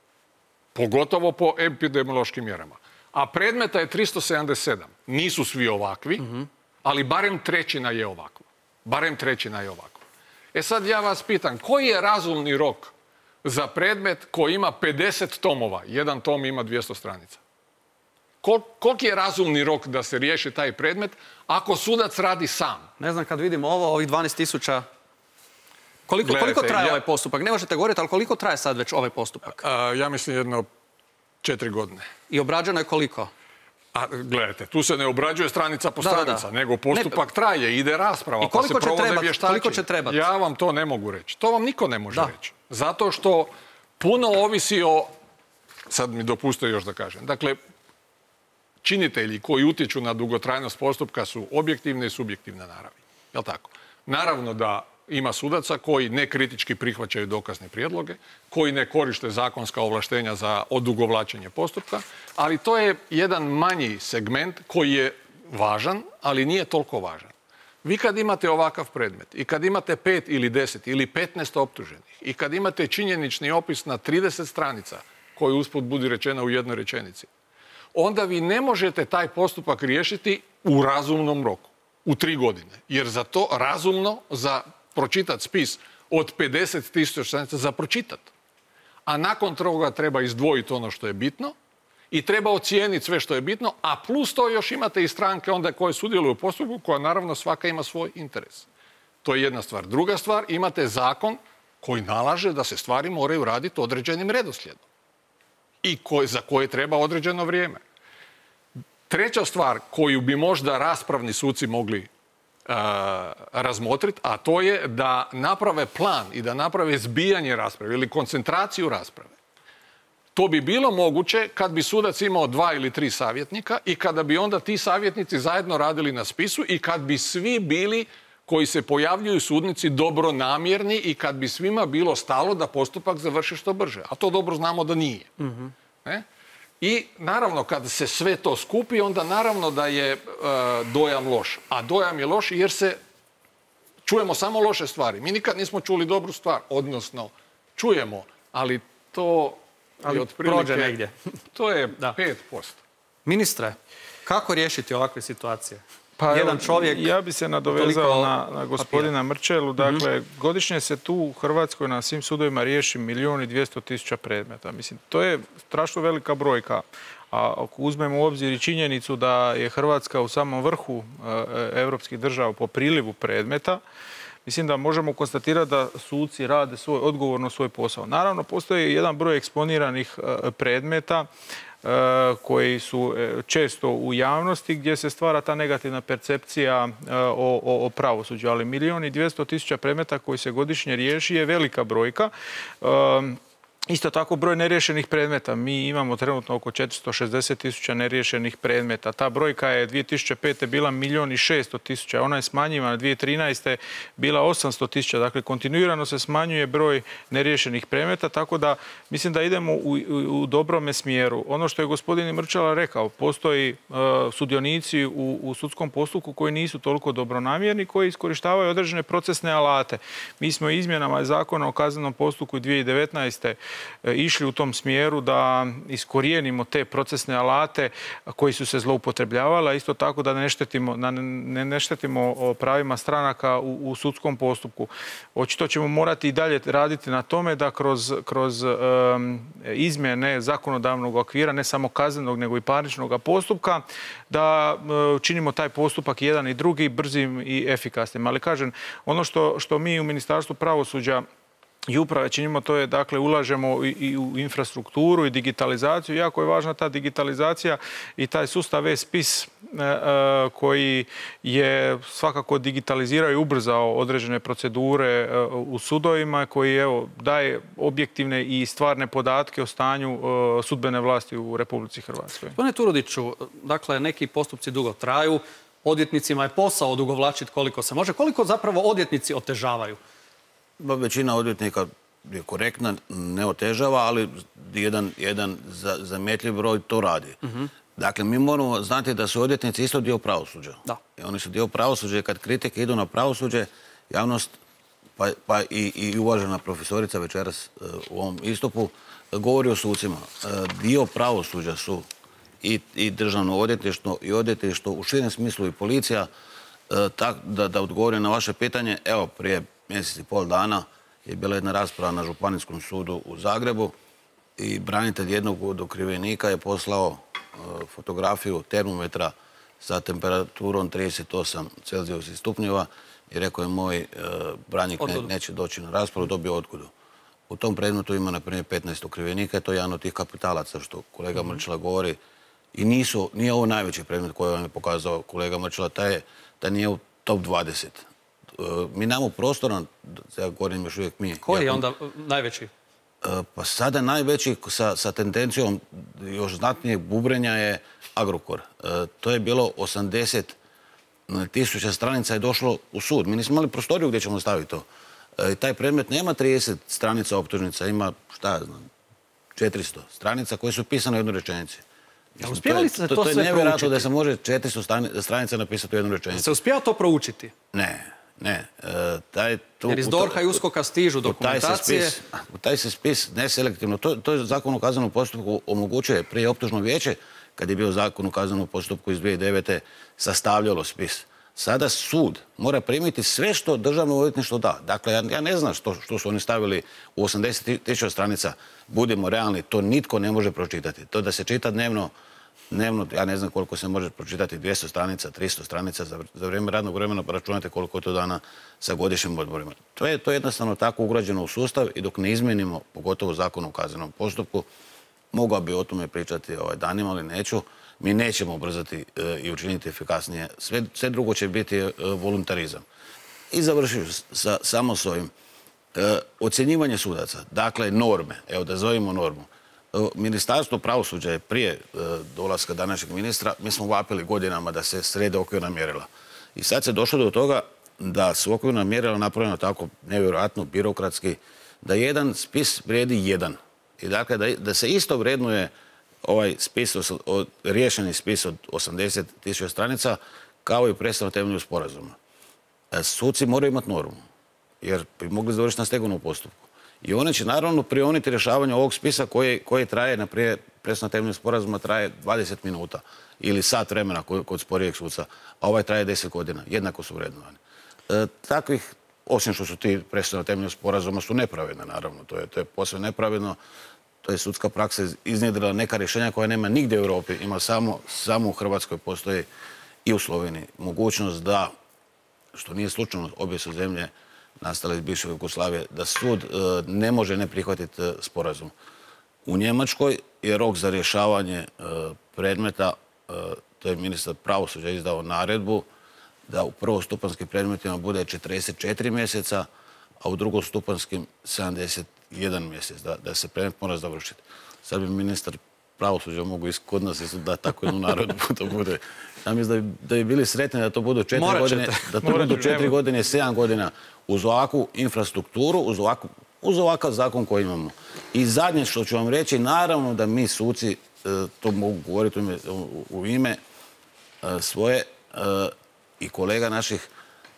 Pogotovo po epidemiološkim mjerama. A predmeta je tristo sedamdeset sedam. Nisu svi ovakvi, mm-hmm. ali barem trećina je ovakva. Barem trećina je ovako. E sad ja vas pitam, koji je razumni rok za predmet koji ima pedeset tomova? Jedan tom ima dvjesto stranica. Kol, koliki je razumni rok da se riješi taj predmet ako sudac radi sam? Ne znam, kad vidimo ovo, ovih dvanaest tisuća... Koliko, Gledajte, koliko traje ja... ovaj postupak? Ne možete govoriti, ali koliko traje sad već ovaj postupak? A, ja mislim jedno četiri godine. I obrađeno je koliko? A, gledajte, tu se ne obrađuje stranica po stranica, nego postupak traje, ide rasprava, pa se provode vještačenje. Koliko će trebati? Ja vam to ne mogu reći. To vam niko ne može reći. Zato što puno ovisi o... Sad mi dopustite još da kažem. Dakle, činitelji koji utječu na dugotrajnost postupka su objektivne i subjektivne naravi. Jel' tako? Naravno da ima sudaca koji nekritički prihvaćaju dokazne prijedloge, koji ne koriste zakonska ovlaštenja za odugovlačenje postupka, ali to je jedan manji segment koji je važan, ali nije toliko važan. Vi kad imate ovakav predmet i kad imate pet ili deset ili petnaest optuženih i kad imate činjenični opis na trideset stranica, koji usput budi rečena u jednoj rečenici, onda vi ne možete taj postupak riješiti u razumnom roku, u tri godine. Jer za to razumno, za pročitati spis od pedeset tisuća stranica za pročitati. A nakon toga treba izdvojiti ono što je bitno i treba ocijeniti sve što je bitno, a plus to još imate i stranke onda koje sudjeluju u postupku, koja naravno svaka ima svoj interes. To je jedna stvar. Druga stvar, imate zakon koji nalaže da se stvari moraju raditi određenim redoslijedom i koje, za koje treba određeno vrijeme. Treća stvar koju bi možda raspravni suci mogli razmotriti, a to je da naprave plan i da naprave zbijanje rasprave ili koncentraciju rasprave. To bi bilo moguće kad bi sudac imao dva ili tri savjetnika i kada bi onda ti savjetnici zajedno radili na spisu i kad bi svi bili koji se pojavljuju sudnici dobronamjerni i kad bi svima bilo stalo da postupak završi što brže. A to dobro znamo da nije. Mm-hmm. Ne? I naravno kad se sve to skupi, onda naravno da je e, dojam loš. A dojam je loš jer se čujemo samo loše stvari. Mi nikad nismo čuli dobru stvar. Odnosno, čujemo, ali to ali je otprilike... prođe negdje. To je pet posto. Ministre, kako riješiti ovakve situacije? Pa jedan čovjek... Ja bi se nadovezao na, na gospodina Mrčelu. Dakle, mm-hmm. godišnje se tu u Hrvatskoj na svim sudovima riješi milijun i dvjesto tisuća predmeta. Mislim, to je strašno velika brojka. A ako uzmemo u obzir i činjenicu da je Hrvatska u samom vrhu europskih država po prilivu predmeta, mislim da možemo konstatirati da suci rade svoj, odgovorno svoj posao. Naravno, postoji jedan broj eksponiranih predmeta koji su često u javnosti gdje se stvara ta negativna percepcija o, o, o pravosuđu. Ali milijun i dvjesto tisuća predmeta koji se godišnje riješi je velika brojka. Isto tako broj neriješenih predmeta. Mi imamo trenutno oko četiristo šezdeset tisuća neriješenih predmeta. Ta brojka je dvije tisuće pete bila milijun i šesto tisuća. Ona je smanjivana dvije tisuće trinaeste bila osamsto tisuća. Dakle, kontinuirano se smanjuje broj neriješenih predmeta, tako da mislim da idemo u, u, u dobrome smjeru. Ono što je gospodin Mrčela rekao, postoji uh, sudionici u, u sudskom postupku koji nisu toliko dobronamjerni, koji iskorištavaju određene procesne alate. Mi smo izmjenama Zakona o kaznenom postupku dvije tisuće devetnaeste išli u tom smjeru da iskorijenimo te procesne alate koji su se zloupotrebljavali, a isto tako da ne štetimo, ne, ne štetimo pravima stranaka u, u sudskom postupku. Očito ćemo morati i dalje raditi na tome da kroz, kroz um, izmjene zakonodavnog okvira, ne samo kaznenog nego i parničnog postupka, da uh, činimo taj postupak jedan i drugi brzim i efikasnim. Ali kažem, ono što, što mi u Ministarstvu pravosuđa i uprave činimo, to je, dakle, ulažemo i, i u infrastrukturu i digitalizaciju. Jako je važna ta digitalizacija i taj sustav e-spis e, e, koji je svakako digitalizirao i ubrzao određene procedure e, u sudovima, koji, evo, daje objektivne i stvarne podatke o stanju e, sudbene vlasti u Republici Hrvatskoj. Gospodine Turudiću, dakle, neki postupci dugo traju, odvjetnicima je posao odugovlačiti koliko se može. Koliko zapravo odvjetnici otežavaju? Većina odvjetnika je korektna, ne otežava, ali jedan, jedan zamjetljiv broj to radi. Uh-huh. Dakle, mi moramo znati da su odvjetnici isto dio pravosuđa. Da. I oni su dio pravosuđa i kad kritike idu na pravosuđe, javnost, pa, pa i, i uvažena profesorica večeras uh, u ovom istupu, uh, govori o sucima. Uh, dio pravosuđa su i, i državno odvjetništvo i odvjetništvo u širem smislu i policija, uh, tak, da, da odgovorim na vaše pitanje. Evo, prije mjesec i pol dana je bila jedna rasprava na Županijskom sudu u Zagrebu i branitelj jednog od okrivljenika je poslao uh, fotografiju termometra sa temperaturom trideset osam celzijusovih stupnjeva i rekao je moj uh, branjik ne, neće doći na raspravu, dobio odgodu. U tom predmetu ima, na primjer, petnaest okrivljenika, to je jedan od tih kapitalaca što kolega mm-hmm. Mrčela govori. I nisu, nije ovo najveći predmet koji vam je pokazao kolega Mrčela, taj, taj nije u top dvadeset. Mi nemamo prostora, ja govorim još uvijek mi. Koji je onda najveći? Pa sada najveći sa, sa tendencijom još znatnijeg bubrenja je Agrokor. To je bilo osamdeset tisuća stranica je došlo u sud. Mi nismo imali prostoriju gdje ćemo staviti to. I taj predmet nema trideset stranica optužnica, ima, šta ja znam, četiristo stranica koje su pisane u jednoj rečenici. Ja, uspjeli ste to, to, to sve proučiti? To je nevjerojatno da se može četiristo stranica napisati u jednu rečenicu. Se uspjeva to proučiti? Ne. Ne, taj, tu, jer iz DORH-a i USKOK-a stižu dokumentacije. U taj se spis neselektivno, to, to je Zakon o kaznenom postupku omogućuje. Prije optužno vijeće, kad je bio Zakon o kaznenom postupku iz dvije hiljade devete. sastavljalo spis. Sada sud mora primiti sve što državno odvjetništvo da. Dakle, ja, ja ne znam što, što su oni stavili u osamdeset tisuća stranica. Budemo realni, to nitko ne može pročitati. To da se čita dnevno, dnevno, ja ne znam koliko se može pročitati, dvjesto stranica, tristo stranica za, za vrijeme radnog vremena, pa računate koliko je to dana sa godišnjim odmorima. To je to je jednostavno tako ugrađeno u sustav i dok ne izmijenimo, pogotovo Zakon o kaznenom postupku, mogao bi o tome pričati ovaj, danima, ali neću. Mi nećemo ubrzati e, i učiniti efikasnije. Sve, sve drugo će biti e, voluntarizam. I završit ću sa, samo s ovim. E, ocjenjivanje sudaca, dakle norme, evo da zovemo normu. Ministarstvo pravosuđa je prije e, dolaska današnjeg ministra, mi smo vapili godinama da se srede okvirna mjerila. I sad se došlo do toga da su okvirna mjerila napravljena tako nevjerojatno, birokratski, da jedan spis vrijedi jedan. I dakle, da, da se isto vrednuje ovaj spis, od, riješeni spis od osamdeset tisuća stranica, kao i presuda na temelju sporazuma. E, suci moraju imati normu, jer bi mogli završiti na stegovnom postupku. I one će naravno prioniti rješavanje ovog spisa koji, koji traje, naprijed, presuda na temelju sporazuma traje dvadeset minuta ili sat vremena kod, kod sporijeg suca, a ovaj traje deset godina. Jednako su vrednovani. E, takvih, osim što su ti presude na temelju sporazuma, su nepravedne, naravno. To je, to je posve nepravedno. To je sudska praksa iznjedrila neka rješenja koja nema nigdje u Europi. Ima samo, samo u Hrvatskoj postoji i u Sloveniji mogućnost da, što nije slučajno, obje su zemlje nastale iz bivše Jugoslavije, da sud e, ne može ne prihvatiti e, sporazum. U Njemačkoj je rok za rješavanje e, predmeta, e, to je ministar pravosuđa izdao naredbu, da u prvostupanskim predmetima bude četrdeset četiri mjeseca, a u drugostupanskim sedamdeset jedan mjesec, da, da se predmet mora završiti. Sad bi ministar pravosuđa mogu kod nas da tako jednu naredbu to bude. Ja mislim da bi, da bi bili sretni da to budu četiri Morat godine, da to budu četiri godine, sedam godina uz ovakvu infrastrukturu, uz, ovakvu, uz ovakav zakon koji imamo. I zadnje što ću vam reći, naravno da mi suci, to mogu govoriti u ime, u ime svoje i kolega naših,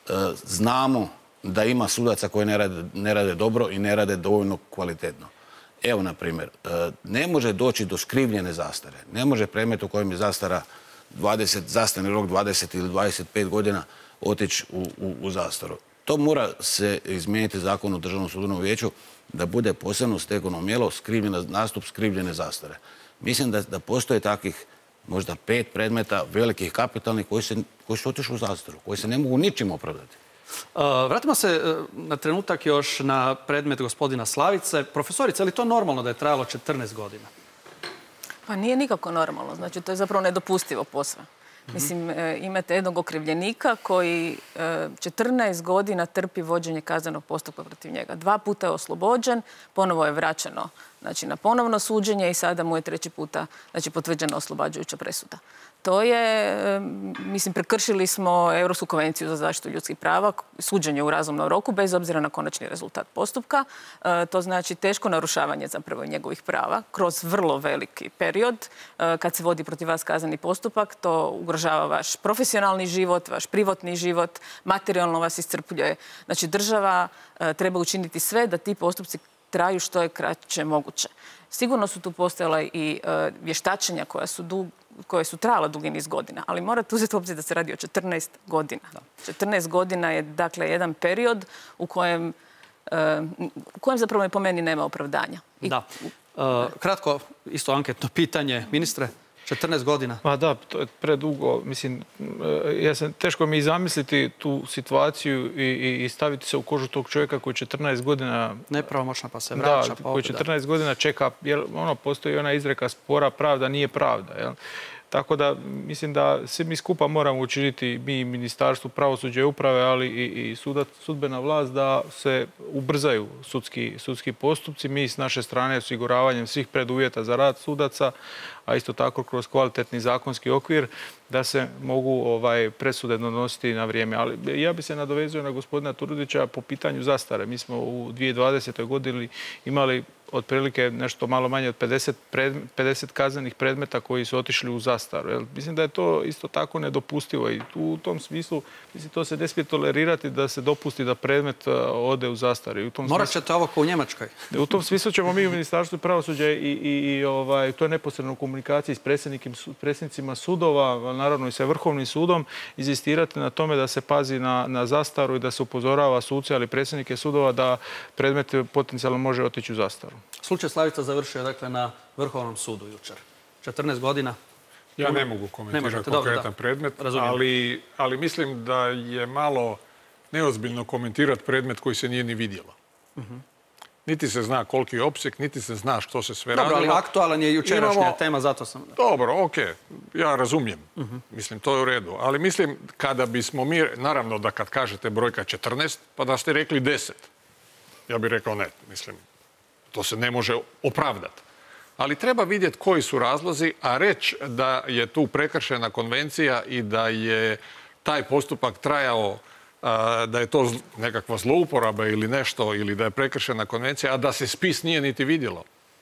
znamo da ima sudaca koji ne rade, ne rade dobro i ne rade dovoljno kvalitetno. Evo, na primjer, ne može doći do skrivljene zastare. Ne može predmet u kojem je zastara dvadeset, zastarni rok dvadeset ili dvadeset pet godina otići u, u, u zastaru. To mora se izmijeniti zakon o Državnom sudbenom vijeću da bude posebno stegovno mjelo skrivljena, nastup skrivljene zastare. Mislim da, da postoje takvih možda pet predmeta velikih kapitalnih koji, se, koji su otišli u zastaru, koji se ne mogu ničim opravdati. Uh, vratimo se uh, na trenutak još na predmet gospodina Slavice. Profesorice, je li to normalno da je trajalo četrnaest godina? Pa nije nikako normalno. Znači, to je zapravo nedopustivo posve. Mislim, imate jednog okrivljenika koji četrnaest godina trpi vođenje kaznenog postupka protiv njega. Dva puta je oslobođen, ponovo je vraćeno znači, na ponovno suđenje i sada mu je treći puta znači, potvrđena oslobađajuća presuda. To je, mislim, prekršili smo Europsku konvenciju za zaštitu ljudskih prava, suđenje u razumnom roku, bez obzira na konačni rezultat postupka. To znači teško narušavanje zapravo njegovih prava kroz vrlo veliki period. Kad se vodi protiv vas kazneni postupak, to ugrožava vaš profesionalni život, vaš privatni život, materijalno vas iscrpljuje. Znači, država treba učiniti sve da ti postupci traju što je kraće moguće. Sigurno su tu postojala i vještačenja koja su dug, koje su trajala dugi niz godina, ali morate uzeti u obzir da se radi o četrnaest godina. četrnaest godina je, dakle, jedan period u kojem, u kojem zapravo po meni nema opravdanja. Da. Kratko, isto anketno pitanje. Ministre, četrnaest godina? Pa da, to je predugo. Mislim, ja sam, teško mi i zamisliti tu situaciju i, i, i staviti se u kožu tog čovjeka koji četrnaest godina... Nepravomoćna pa se vraća. Da, pa koji opet, četrnaest godina čeka, jer ono, postoji ona izreka spora pravda nije pravda, jel? Tako da mislim da svi mi skupa moramo učiniti, mi Ministarstvu pravosuđa i uprave, ali i, i sudac, sudbena vlast, da se ubrzaju sudski, sudski postupci. Mi s naše strane osiguravanjem svih preduvjeta za rad sudaca, a isto tako kroz kvalitetni zakonski okvir, da se mogu ovaj, presude donositi na vrijeme. Ali ja bi se nadovezio na gospodina Turudića po pitanju zastare. Mi smo u dvije tisuće dvadesetoj godini imali otprilike nešto malo manje od pedeset, pred, pedeset kaznenih predmeta koji su otišli u zastaru. Jel? Mislim da je to isto tako nedopustivo i tu, u tom smislu mislim, to se ne smije tolerirati da se dopusti da predmet uh, ode u zastaru. I u tom Morat smislu, ćete ovo kao u Njemačkoj. U tom smislu ćemo mi u Ministarstvu pravosuđa i, i, i ovaj, to je neposredno u komunikaciji s predsjednicima sudova, naravno i sa Vrhovnim sudom, inzistirati na tome da se pazi na, na zastaru i da se upozorava suce, ali predsjednike sudova da predmet potencijalno može otići u zastaru. Slučaj Slavica završio dakle, na Vrhovnom sudu jučer. četrnaest godina. Ja ne mogu komentirati možete, konkretan dobro, predmet, ali, ali mislim da je malo neozbiljno komentirati predmet koji se nije ni vidjelo. Uh-huh. Niti se zna koliki je opseg, niti se zna što se sve radilo. Dobro, ali aktualan je jučerašnja Imamo... tema, zato sam... Dobro, ok, ja razumijem. Uh-huh. Mislim, to je u redu. Ali mislim, kada bismo mi, naravno da kad kažete brojka četrnaest, pa da ste rekli deset, ja bih rekao ne, mislim, to se ne može opravdati. Ali treba vidjeti koji su razlozi, a reći da je tu prekršena konvencija i da je taj postupak trajao, da je to nekakva zlouporaba ili nešto, ili da je prekršena konvencija, a da se spis nije niti vidjelo.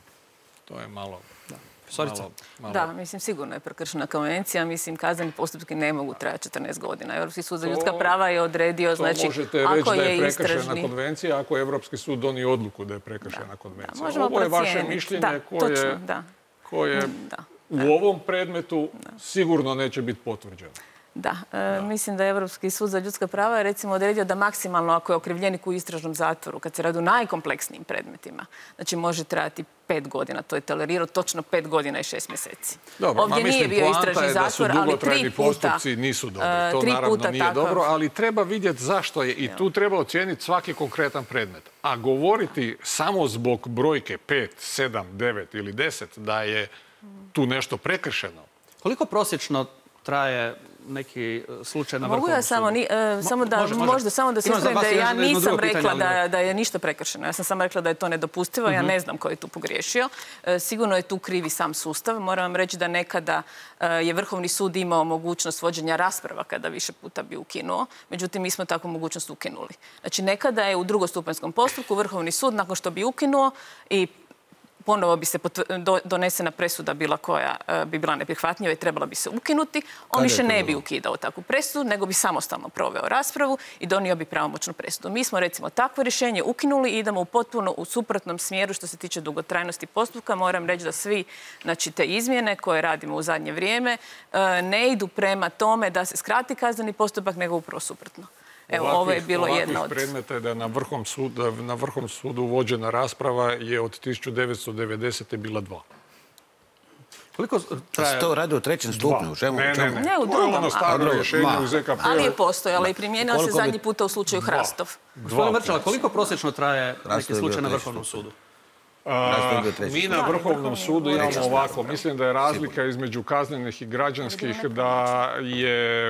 To je malo... Malo, malo... Da, mislim, sigurno je prekršena konvencija. Mislim, kazneni postupki ne mogu trajati četrnaest godina. Europski sud za ljudska prava je odredio, znači, to možete reći da je prekršena istražni... konvencija ako je Europski sud donio odluku da je prekršena da, konvencija. Da, ovo je vaše mišljenje da, koje, točno, da. koje da, u da. ovom predmetu da. sigurno neće biti potvrđeno. Da, e, da, mislim da je Europski sud za ljudska prava je recimo odredio da maksimalno ako je okrivljenik u istražnom zatvoru, kad se radi o najkompleksnijim predmetima, znači može trajati pet godina. To je tolerirao točno pet godina i šest mjeseci. Dobro, ovdje ma, nije bio istražni zatvor, ali tri puta... postupci nisu dobri. To tri naravno puta nije takav... dobro, ali treba vidjeti zašto je i tu treba ocijeniti svaki konkretan predmet. A govoriti samo zbog brojke pet, sedam, devet ili deset da je tu nešto prekršeno. Koliko prosječno traje neki slučaj na Vrhovnom sudu? Mogu ja samo, ni, e, samo da, može, može. možda samo da se ispravim da ja nisam rekla pitanje, da, da je ništa prekršeno. Ja sam samo rekla da je to nedopustivo. Uh-huh. Ja ne znam ko je tu pogriješio. E, sigurno je tu krivi sam sustav. Moram vam reći da nekada e, je Vrhovni sud imao mogućnost vođenja rasprava kada više puta bi ukinuo. Međutim, mi smo takvu mogućnost ukinuli. Znači, nekada je u drugostupanjskom postupku Vrhovni sud, nakon što bi ukinuo i ponovo bi se donesena presuda bila koja bi bila neprihvatljiva i trebala bi se ukinuti, on više ne bi ukidao takvu presudu, nego bi samostalno proveo raspravu i donio bi pravomoćnu presudu. Mi smo recimo takvo rješenje ukinuli i idemo u potpuno u suprotnom smjeru što se tiče dugotrajnosti postupka. Moram reći da svi, znači, te izmjene koje radimo u zadnje vrijeme ne idu prema tome da se skrati kazneni postupak, nego upravo suprotno. Evo, ovo je bilo jedno od... predmeta je da je na Vrhovnom sudu, na Vrhovnom sudu vođena rasprava je od tisuću devetsto devedesete bila dva. Koliko traje... To radi u trećem stupnju? U čemu? Ne, ne, ne. Ne, u To je drugom. ono staro rješenje u Z K P. Ali je postojala i primijenila se zadnji puta u slučaju Hrastov. Gospodine Mrčela, koliko prosječno traje neki slučaj na Vrhovnom sudu? Mi na Vrhovnom sudu imamo ovako. Mislim da je razlika između kaznenih i građanskih da je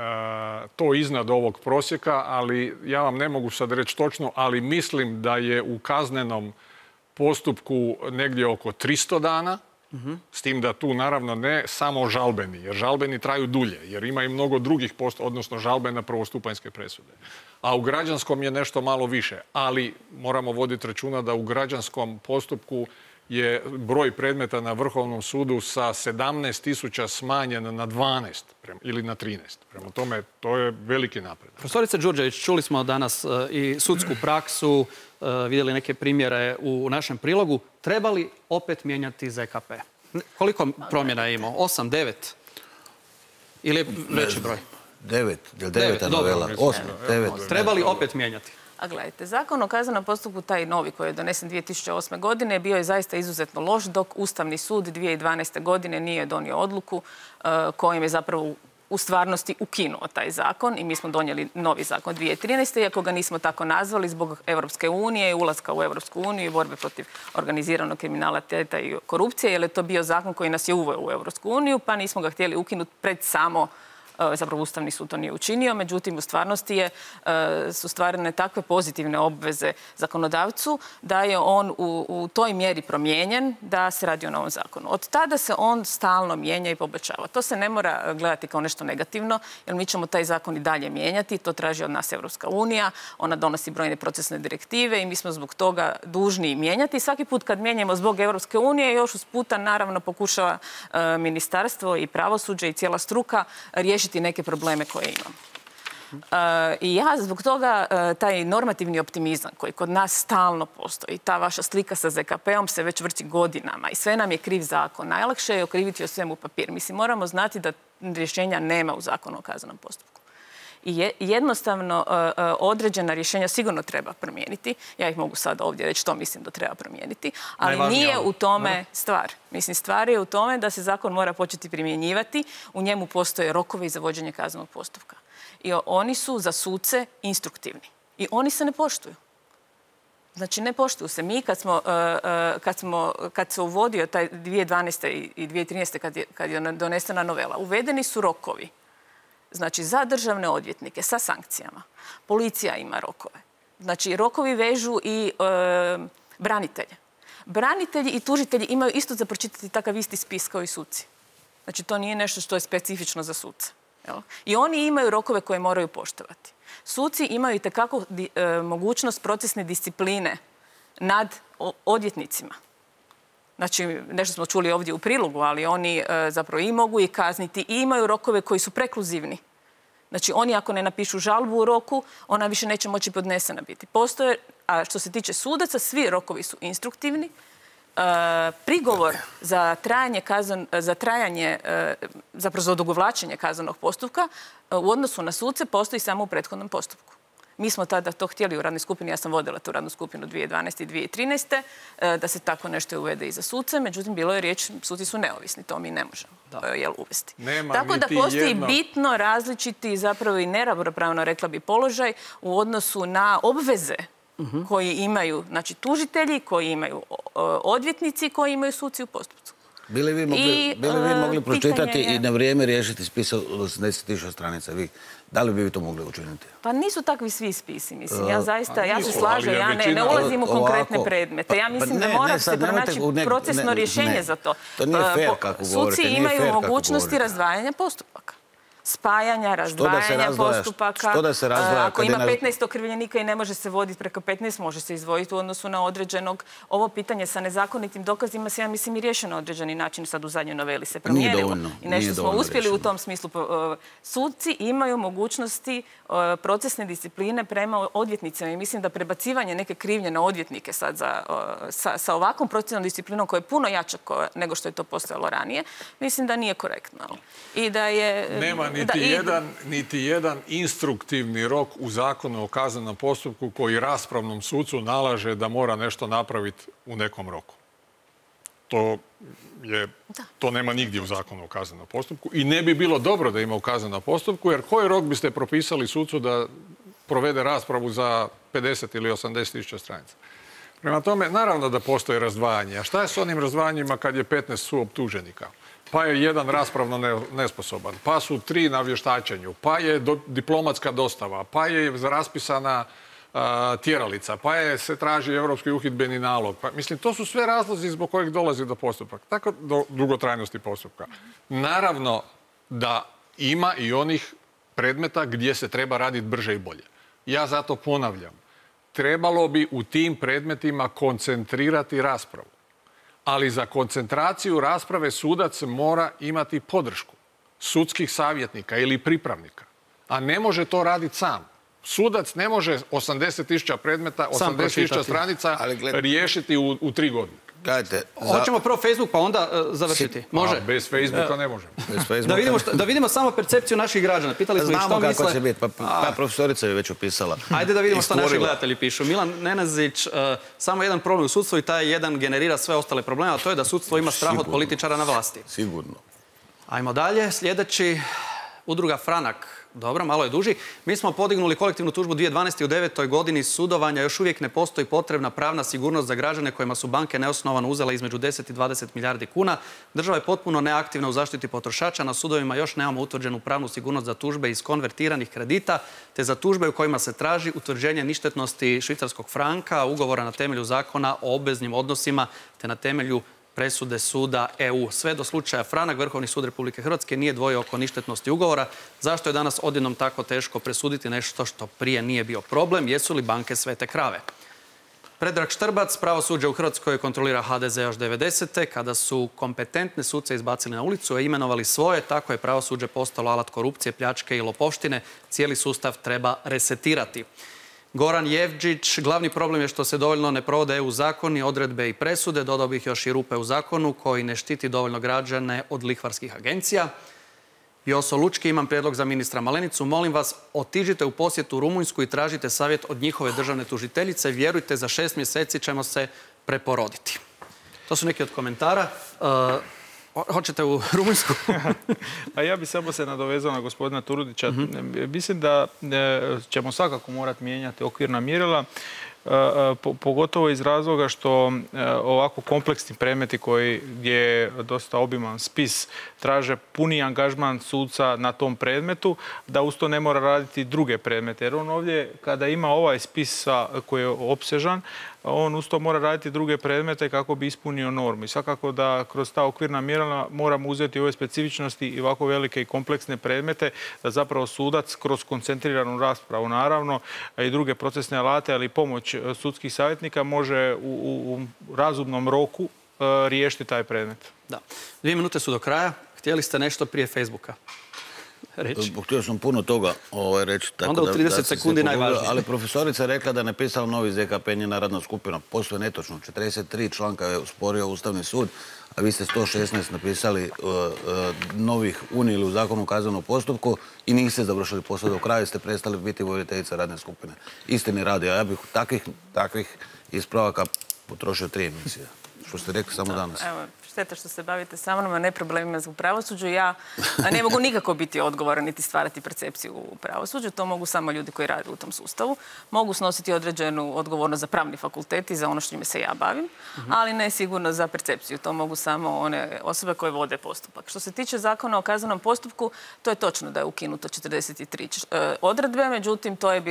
to iznad ovog prosjeka, ali ja vam ne mogu sad reći točno, ali mislim da je u kaznenom postupku negdje oko tristo dana, s tim da tu naravno ne samo žalbeni, jer žalbeni traju dulje, jer ima i mnogo drugih postupaka, odnosno žalbe na prvostupanjske presude. A u građanskom je nešto malo više, ali moramo voditi računa da u građanskom postupku je broj predmeta na Vrhovnom sudu sa sedamnaest tisuća smanjen na dvanaest ili na trinaest. Prema tome, to je veliki napredak. Profesorice Đurđević, čuli smo danas i sudsku praksu, vidjeli neke primjere u našem prilogu. Treba li opet mijenjati Z K P? Koliko promjena je imao? Osam, devet? Ili je veći broj? Devet. Deveta novela. Osam, devet. Treba li opet mijenjati? A gledajte, Zakon o kaznenom postupku, taj novi koji je donesen dvije tisuće osme. godine, bio je zaista izuzetno loš, dok Ustavni sud dvije tisuće dvanaeste. godine nije donio odluku kojim je zapravo u stvarnosti ukinuo taj zakon i mi smo donijeli novi zakon dvije tisuće trinaeste. iako ga nismo tako nazvali zbog Europske unije i ulaska u Europsku uniju i borbe protiv organiziranog kriminaliteta i korupcije, jer je to bio zakon koji nas je uveo u Europsku uniju, pa nismo ga htjeli ukinuti pred samo zapravo Ustavni sud to nije učinio, međutim u stvarnosti je, su stvarane takve pozitivne obveze zakonodavcu da je on u, u toj mjeri promijenjen da se radi o novom zakonu. Od tada se on stalno mijenja i poboljšava. To se ne mora gledati kao nešto negativno, jer mi ćemo taj zakon i dalje mijenjati, to traži od nas Europska unija, ona donosi brojne procesne direktive i mi smo zbog toga dužni mijenjati. Svaki put kad mijenjamo zbog Europske unije, još uz puta naravno pokušava e, ministarstvo i pravosuđe i cijela struka riješiti neke probleme koje imamo. E, I ja zbog toga e, taj normativni optimizam koji kod nas stalno postoji, ta vaša slika sa Z K P-om se već vrti godinama i sve nam je kriv zakon. Najlakše je okriviti o svemu papir. Mislim, moramo znati da rješenja nema u Zakonu o kaznenom postupku. I jednostavno određena rješenja sigurno treba promijeniti. Ja ih mogu sad ovdje reći što mislim da treba promijeniti, ali nije u tome stvar. Mislim, stvar je u tome da se zakon mora početi primjenjivati. U njemu postoje rokovi za vođenje kaznenog postupka. I oni su za suce instruktivni. I oni se ne poštuju. Znači, ne poštuju se. Mi kad smo, kad smo, kad se uvodio taj dvije tisuće dvanaeste. i dvije tisuće trinaeste. kad je, kad je donesena novela, uvedeni su rokovi. Znači, za državne odvjetnike sa sankcijama. Policija ima rokove. Znači, rokovi vežu i e, branitelje. Branitelji i tužitelji imaju isto za pročitati takav isti spis kao i suci. Znači, to nije nešto što je specifično za suce. Jel? I oni imaju rokove koje moraju poštovati. Suci imaju itekako e, mogućnost procesne discipline nad odvjetnicima. Znači, nešto smo čuli ovdje u prilogu, ali oni e, zapravo i mogu i kazniti i imaju rokove koji su prekluzivni. Znači, oni ako ne napišu žalbu u roku, ona više neće moći podnesena biti. Postoje, a što se tiče sudaca, svi rokovi su instruktivni. E, prigovor za trajanje, kazan, za trajanje, e, zapravo za odugovlačenje kaznenog postupka e, u odnosu na suce postoji samo u prethodnom postupku. Mi smo tada to htjeli u radnoj skupini, ja sam vodila tu radnu skupinu dvije tisuće dvanaeste. i dvije tisuće trinaeste. da se tako nešto uvede i za suce, međutim bilo je riječ, suci su neovisni, to mi ne možemo jel, uvesti. Nema tako da niti postoji jedno... bitno različiti, zapravo i neravnopravno, rekla bi, položaj u odnosu na obveze uh-huh. koji imaju, znači tužitelji, koji imaju odvjetnici, koji imaju suci u postupku. Bili vi mogli, I, bili vi mogli pročitati je... i na vrijeme riješiti spis od osamdeset tisuća stranica? Vi, da li bi vi to mogli učiniti? Pa nisu takvi svi spisi, mislim. Ja zaista, ja se slažem, ja ne, ne ulazim u konkretne ovako, predmete. Ja mislim pa ne, da mora se pronaći procesno ne, rješenje ne, za to. To nije fair kako govorite. Suci imaju mogućnosti razdvajanja postupaka. spajanja, razdvajanja postupaka. Što da se razdvaja? Ako ima petnaest okrivljenika i ne može se voditi preko petnaest, može se izdvojiti u odnosu na određenog. Ovo pitanje sa nezakonitim dokazima se, ja mislim, i riješeno na određeni način. Sad u zadnjoj noveli se promijenilo. I nešto smo uspjeli u tom smislu. Sudci imaju mogućnosti procesne discipline prema odvjetnicima i mislim da prebacivanje neke krivnje na odvjetnike sad sa ovakvom procesnom disciplinom koja je puno jača nego što je to postojalo ranije, mislim da nije korektno. I da je... Nema niti jedan, niti jedan instruktivni rok u zakonu o kaznenom postupku koji raspravnom sucu nalaže da mora nešto napraviti u nekom roku. To je, to nema nigdje u zakonu o kaznenom postupku i ne bi bilo dobro da ima u kaznenom postupku, jer koji rok biste propisali sucu da provede raspravu za pedeset ili osamdeset tisuća stranica? Prema tome, naravno da postoje razdvajanje. A šta je s onim razdvajanjima kad je petnaest suoptuženika? Pa je jedan raspravno nesposoban, pa su tri na vještačenju, pa je diplomatska dostava, pa je raspisana tjeralica, pa je se traži europski uhidbeni nalog. Pa, mislim, to su sve razlozi zbog kojih dolazi do postupaka. Tako do dugotrajnosti postupka. Naravno da ima i onih predmeta gdje se treba raditi brže i bolje. Ja zato ponavljam. Trebalo bi u tim predmetima koncentrirati raspravu. Ali za koncentraciju rasprave sudac mora imati podršku sudskih savjetnika ili pripravnika. A ne može to raditi sam. Sudac ne može osamdeset tisuća predmeta, osamdeset tisuća stranica riješiti u, u tri godine. Gledajte, za... Hoćemo prvo Facebook pa onda uh, završiti. Može? A, bez Facebooka ne možemo. Da vidimo, šta, da vidimo samo percepciju naših građana. Pitali smo ih što misle. Znamo kako će biti, pa, pa profesorica je već opisala. Ajde da vidimo što naši gledatelji pišu. Milan Nenazić, uh, samo jedan problem u sudstvu i taj jedan generira sve ostale probleme, a to je da sudstvo ima strah od političara na vlasti. Sigurno. Ajmo dalje. Sljedeći, udruga Franak. Dobro, malo je duži. Mi smo podignuli kolektivnu tužbu dvije tisuće dvanaeste. u devetoj godini sudovanja. Još uvijek ne postoji potrebna pravna sigurnost za građane kojima su banke neosnovano uzele između deset i dvadeset milijardi kuna. Država je potpuno neaktivna u zaštiti potrošača. Na sudovima još nemamo utvrđenu pravnu sigurnost za tužbe iz konvertiranih kredita, te za tužbe u kojima se traži utvrđenje ništetnosti švicarskog franka, ugovora na temelju zakona o obveznim odnosima, te na temelju presude suda E U. Sve do slučaja Franak, Vrhovni sud Republike Hrvatske nije dvojio oko ništetnosti ugovora. Zašto je danas odjednom tako teško presuditi nešto što prije nije bio problem? Jesu li banke svete krave? Predrag Štrbac, pravosuđe u Hrvatskoj kontrolira H D Z još devedesete. Kada su kompetentne suce izbacili na ulicu i imenovali svoje, tako je pravosuđe postalo alat korupcije, pljačke i lopovštine. Cijeli sustav treba resetirati. Goran Jevđić, glavni problem je što se dovoljno ne provode E U zakoni, odredbe i presude. Dodao bih još i rupe u zakonu koji ne štiti dovoljno građane od lihvarskih agencija. Joso Lučki, imam prijedlog za ministra Malenicu. Molim vas, otiđite u posjetu Rumunjsku i tražite savjet od njihove državne tužiteljice. Vjerujte, za šest mjeseci ćemo se preporoditi. To su neki od komentara. Hoćete u Rumunjsku? A ja bih samo se nadovezao na gospodina Turudića. Mm-hmm. Mislim da ćemo svakako morati mijenjati okvirna mjerila, pogotovo iz razloga što ovako kompleksni predmeti koji gdje je dosta obiman spis traže puni angažman suca na tom predmetu, da uz to ne mora raditi druge predmete. Jer on ovdje, kada ima ovaj spis koji je opsežan, on uz to mora raditi druge predmete kako bi ispunio normu. I svakako da kroz ta okvirna mjerila moramo uzeti ove specifičnosti i ovako velike i kompleksne predmete, da zapravo sudac kroz koncentriranu raspravu, naravno, i druge procesne alate, ali i pomoć sudskih savjetnika može u, u, u razumnom roku uh, riješiti taj predmet. Da. Dvije minute su do kraja. Htjeli ste nešto prije Facebooka reći? Htio sam puno toga ovaj, reći. Tako onda u trideset sekundi najvažnije. Ali profesorica je rekla da je napisala novi Z K P njena radna skupina. Postoje netočno. četrdeset tri članka je usporio Ustavni sud, a vi ste sto šesnaest napisali uh, uh, novih unijeli u zakonu o kaznenom postupku i niste završili posao do kraja i ste prestali biti voditeljica radne skupine. Istini radi, a ja bih takvih, takvih ispravaka potrošio tri emisije. Što ste rekli samo danas. Evo, šteta što se bavite sa mnom, a ne problemima u pravosuđu. Ja ne mogu nikako biti odgovoran niti stvarati percepciju u pravosuđu. To mogu samo ljudi koji rade u tom sustavu. Mogu snositi određenu odgovornost za pravni fakultet i za ono što njime se ja bavim, uh-huh. ali ne sigurno za percepciju. To mogu samo one osobe koje vode postupak. Što se tiče zakona o kaznenom postupku, to je točno da je ukinuto četrdeset tri odredbe, međutim, to je bila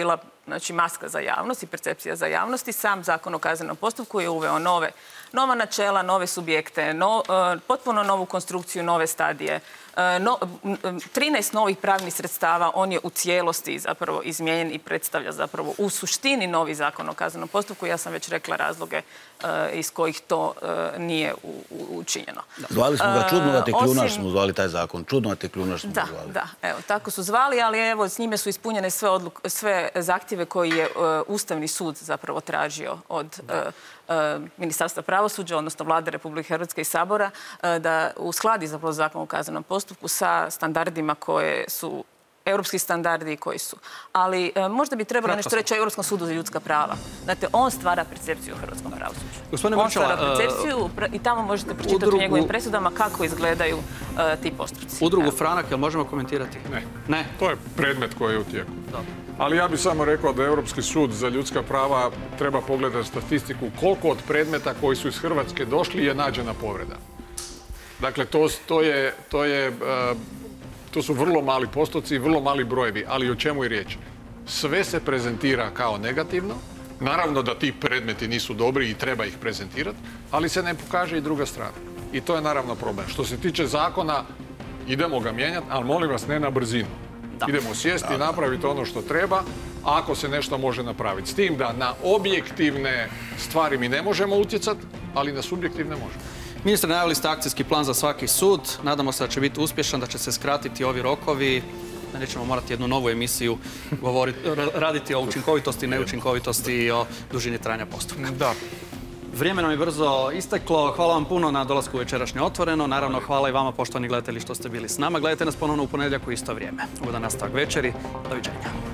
znači maska za javnost i percepcija za javnost i sam Zakon o kaznenom postupku je uveo nove, nova načela, nove subjekte, no, potpuno novu konstrukciju, nove stadije. No, trinaest novih pravnih sredstava, on je u cijelosti zapravo izmijenjen i predstavlja zapravo u suštini novi Zakon o kaznenom postupku. Ja sam već rekla razloge iz kojih to nije učinjeno. Zvali smo ga čudnovati kljunaš, smo zvali taj zakon. Čudnovati kljunaš smo da, zvali. Da, evo, tako su zvali, ali evo, s njime su ispunjene sve, odluk, sve zahtjeve koji je Ustavni sud zapravo tražio od Ministarstva pravosuđa, odnosno Vlade Republike Hrvatske i Sabora, da uskladi zapravo Zakon o kaznenom postupku sa standardima koje su europski standardi koji su. Ali možda bi trebalo nešto reći o Europskom sudu za ljudska prava. Znate, on stvara percepciju u hrvatskom pravosuđu. On stvara percepciju i tamo možete pročitati u njegovim presudama kako izgledaju ti postupci. Udrugu Franak, jel možemo komentirati? Ne. Ne? To je predmet koji je u tijeku. Ali ja bih samo rekao da Europski sud za ljudska prava treba pogledati statistiku koliko od predmeta koji su iz Hrvatske došli je nađena povreda. Dakle, to, to je... To je To su vrlo mali postoci i vrlo mali brojevi, ali o čemu je riječ? Sve se prezentira kao negativno, naravno da ti predmeti nisu dobri i treba ih prezentirati, ali se ne pokaže i druga strana. I to je naravno problem. Što se tiče zakona, idemo ga mijenjati, ali molim vas ne na brzinu. Da. Idemo sjesti i napraviti ono što treba, ako se nešto može napraviti. S tim da na objektivne stvari mi ne možemo utjecati, ali na subjektivne možemo. Ministre, najavili ste akcijski plan za svaki sud. Nadamo se da će biti uspješan, da će se skratiti ovi rokovi. Da nećemo morati jednu novu emisiju govoriti, raditi o učinkovitosti, neučinkovitosti i o dužini trajanja postupka. Da. Vrijeme nam je brzo isteklo. Hvala vam puno na dolasku u večerašnje Otvoreno. Naravno, hvala i vama, poštovani gledatelji, što ste bili s nama. Gledajte nas ponovno u ponedjeljak u isto vrijeme. Ugodan nastavak večeri. Doviđenja.